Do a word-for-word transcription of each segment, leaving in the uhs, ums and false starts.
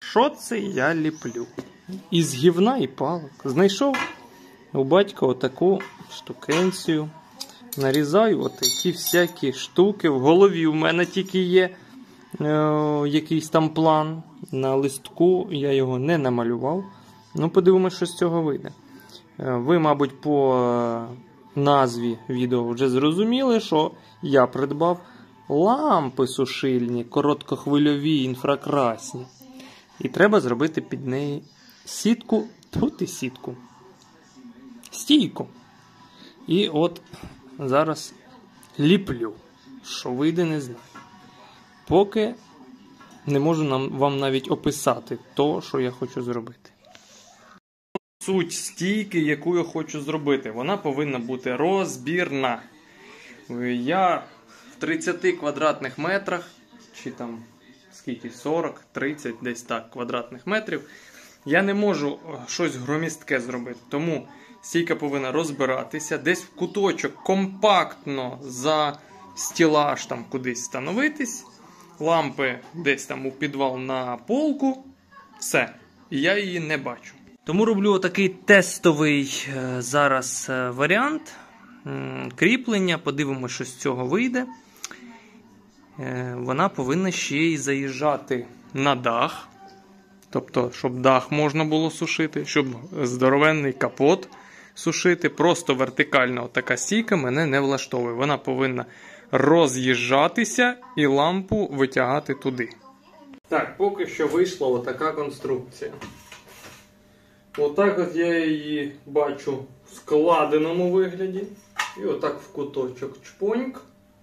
що це я ліплю? Із гівна і палок. Знайшов у батька отаку штукенцію. Нарізаю отакі всякі штуки. В голові у мене тільки є е, якийсь там план. На листку я його не намалював. Ну, подивимось, що з цього вийде. Е, ви, мабуть, по е, назві відео вже зрозуміли, що я придбав лампи сушильні, короткохвильові, інфракрасні. І треба зробити під неї сітку, тут і сітку. Стійку. І от зараз ліплю. Що вийде, не знаю. Поки не можу нам, вам навіть описати то, що я хочу зробити. Суть стійки, яку я хочу зробити, вона повинна бути розбірна. Я в тридцяти квадратних метрах, чи там скільки, сорок, тридцять, десь так, квадратних метрів, я не можу щось громістке зробити. Тому стійка повинна розбиратися, десь в куточок компактно за стілаж там кудись встановитись, лампи десь там у підвал на полку, все. І я її не бачу. Тому роблю отакий тестовий е, зараз е, варіант е, кріплення, подивимося, що з цього вийде. Е, вона повинна ще й заїжджати на дах, тобто, щоб дах можна було сушити, щоб здоровенний капот сушити. Просто вертикальна така стійка мене не влаштовує. Вона повинна роз'їжджатися і лампу витягати туди. Так, поки що вийшла отака конструкція. Отак от я її бачу в складеному вигляді. І отак в куточок чпоньк.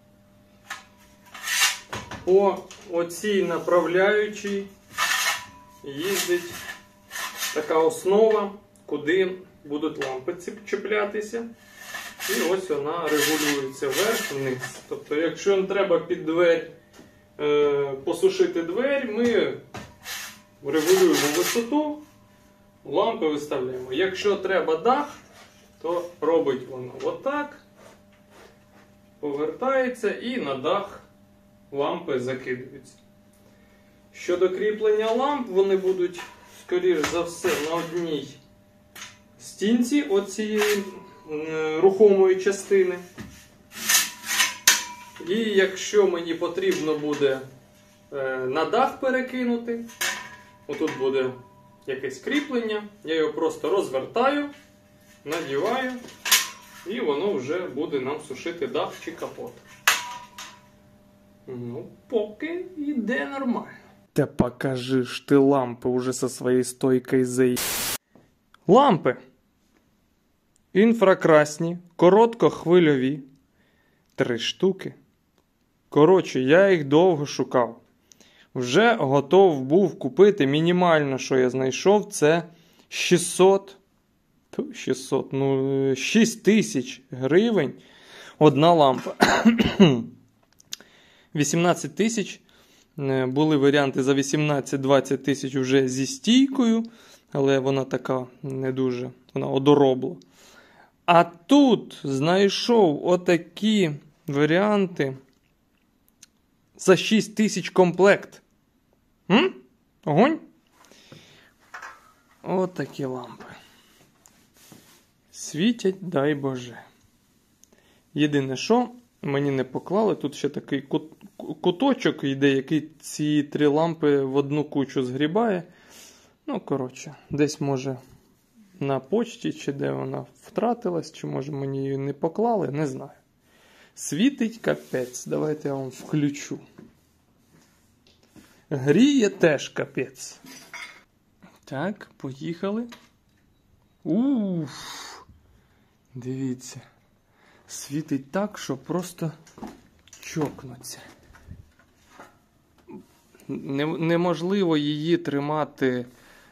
По оцій направляючій їздить така основа, куди будуть лампи чіплятися. І ось вона регулюється вверх-вниз. Тобто, якщо нам треба під двері е, посушити двері, ми регулюємо висоту, лампи виставляємо. Якщо треба дах, то робить воно отак, повертається і на дах лампи закидуються. Щодо кріплення ламп, вони будуть, скоріш за все, на одній стінці оцієї рухомої частини. І якщо мені потрібно буде на дах перекинути, отут буде якесь кріплення, я його просто розвертаю, надіваю, і воно вже буде нам сушити дах чи капот. Ну, поки йде нормально. Та покажи ж ти лампи уже со своєю стойкою заї... Лампи! Інфракрасні, короткохвильові. Три штуки. Коротше, я їх довго шукав. Вже готов був купити. Мінімально, що я знайшов, це шістсот, шістсот, ну, шість тисяч гривень одна лампа. вісімнадцять тисяч. Були варіанти за вісімнадцять-двадцять тисяч вже зі стійкою, але вона така не дуже, вона одоробла. А тут знайшов отакі варіанти за шість тисяч комплект. М? Огонь? Отакі лампи. Світять, дай Боже. Єдине що, мені не поклали, тут ще такий кут, куточок йде, який ці три лампи в одну кучу згрібає. Ну, коротше, десь може на почті, чи де вона втратилась, чи може мені її не поклали, не знаю. Світить капець, давайте я вам включу. Гріє теж капець. Так, поїхали. Уф, дивіться. Світить так, що просто чокнуться. Неможливо її тримати е,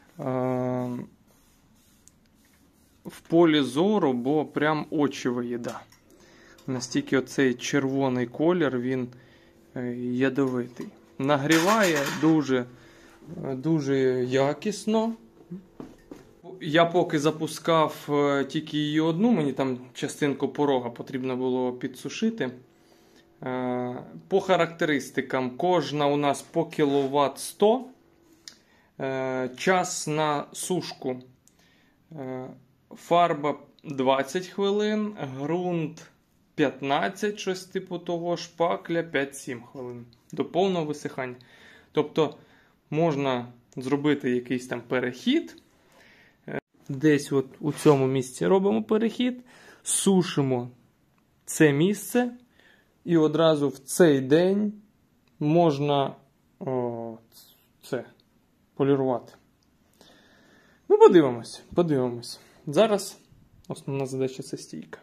в полі зору, бо прям очі виїда. Настільки оцей червоний колір, він е, ядовитий. Нагріває дуже, дуже якісно. Я поки запускав тільки її одну, мені там частинку порога потрібно було підсушити. По характеристикам, кожна у нас по кіловат сто. Е, час на сушку. Е, фарба двадцять хвилин, ґрунт п'ятнадцять, щось типу того, шпакля п'ять-сім хвилин. До повного висихання. Тобто можна зробити якийсь там перехід. Десь от у цьому місці робимо перехід, сушимо це місце і одразу в цей день можна о, це полірувати. Ну, подивимось, подивимось. Зараз основна задача – це стійка.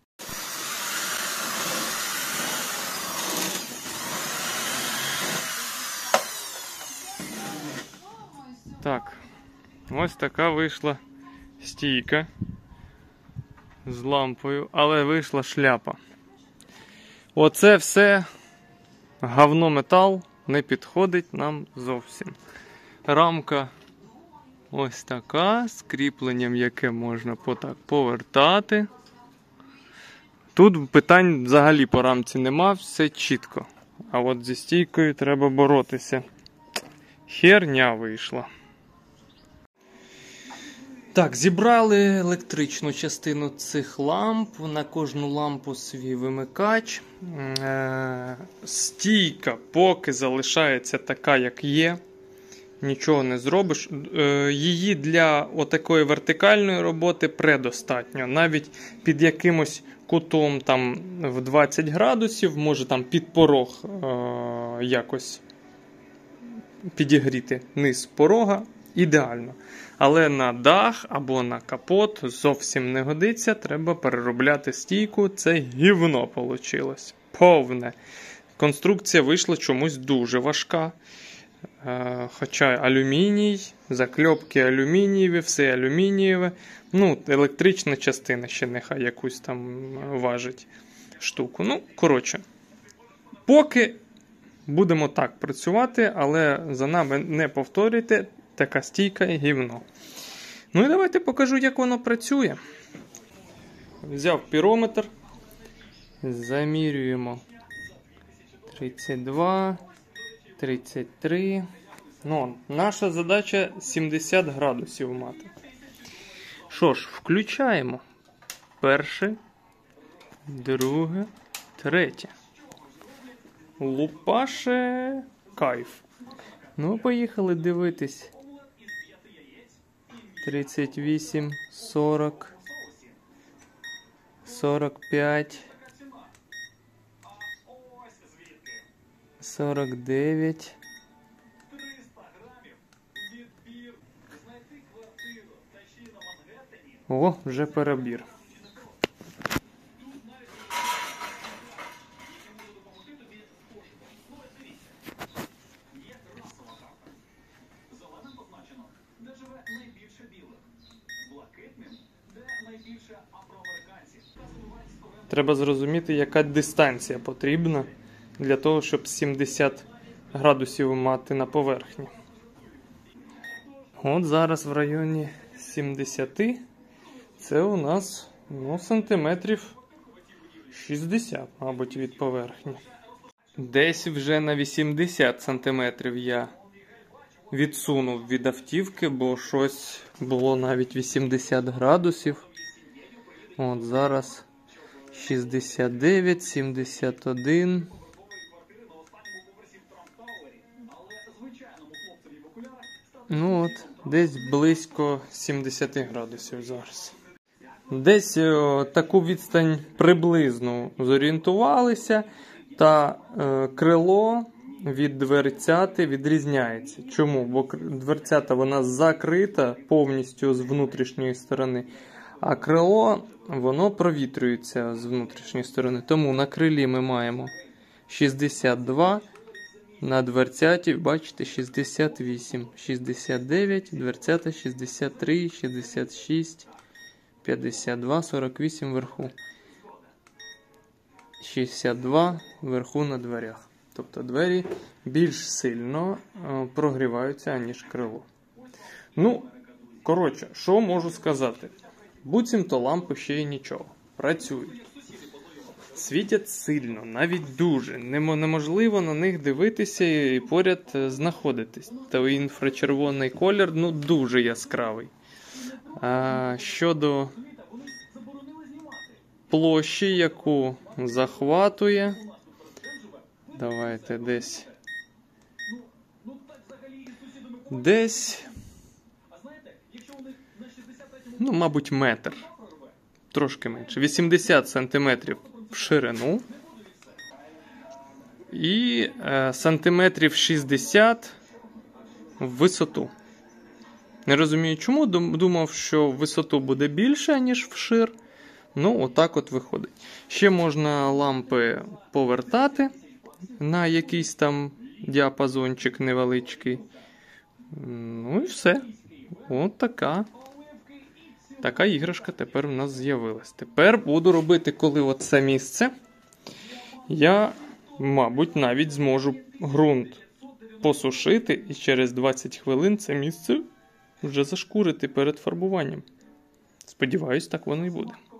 Так, ось така вийшла стійка з лампою, але вийшла шляпа. Оце все говно метал, не підходить нам зовсім. Рамка ось така, з кріпленням, яке можна потак повертати. Тут питань взагалі по рамці нема, все чітко. А от зі стійкою треба боротися. Херня вийшла. Так, зібрали електричну частину цих ламп, на кожну лампу свій вимикач. Е, стійка поки залишається така, як є. Нічого не зробиш. Е, її для отакої вертикальної роботи предостатньо. Навіть під якимось кутом там в двадцять градусів, може там під порог е, якось підігріти низ порога. Ідеально. Але на дах або на капот зовсім не годиться. Треба переробляти стійку. Це гівно вийшло. Повне. Конструкція вийшла чомусь дуже важка. Е, хоча алюміній, закльопки алюмінієві, все алюмінієве. Ну, електрична частина ще нехай якусь там важить штуку. Ну, коротше. Поки будемо так працювати, але за нами не повторюйте. Така стійка і гівно. Ну і давайте покажу, як воно працює. Взяв пірометр. Замірюємо тридцять два, тридцять три. Ну, наша задача сімдесят градусів мати. Що ж, включаємо. Перше, друге, третє. Лупаше кайф. Ну, поїхали дивитись. тридцять вісім, сорок, сорок п'ять, сорок дев'ять. О, вже перебір. Треба зрозуміти, яка дистанція потрібна для того, щоб сімдесят градусів мати на поверхні. От зараз в районі сімдесят. Це у нас, ну, сантиметрів шістдесят, мабуть, від поверхні. Десь вже на вісімдесят сантиметрів я відсунув від автівки, бо щось було навіть вісімдесят градусів. От зараз шістдесят дев'ять, сімдесят один. Ну от, десь близько сімдесят градусів зараз. Десь о, таку відстань приблизно зорієнтувалися, та е, крило від дверцяти відрізняється. Чому? Бо дверцята вона закрита повністю з внутрішньої сторони, а крило воно провітрюється з внутрішньої сторони. Тому на крилі ми маємо шістдесят два, на дверцяті, бачите, шістдесят вісім, шістдесят дев'ять, дверцята шістдесят три, шістдесят шість, п'ятдесят два, сорок вісім вверху. шістдесят два вверху на дверях. Тобто двері більш сильно е, прогріваються, аніж крило. Ну, коротше, що можу сказати? Буцімто лампи ще й нічого. Працюють. Світять сильно, навіть дуже. Немо- Неможливо на них дивитися і поряд е, знаходитись. Та інфрачервоний колір, ну, дуже яскравий. А щодо площі, яку захватує, давайте десь. Десь, ну, мабуть, метр. Трошки менше. вісімдесят сантиметрів в ширину. І е, сантиметрів шістдесят в висоту. Не розумію чому, думав, що в висоту буде більше, ніж вшир. Ну, отак от виходить. Ще можна лампи повертати на якийсь там діапазончик невеличкий. Ну і все. От така. Така іграшка тепер у нас з'явилась. Тепер буду робити, коли оце місце, я, мабуть, навіть зможу ґрунт посушити і через двадцять хвилин це місце вже зашкурити перед фарбуванням. Сподіваюсь, так воно і буде.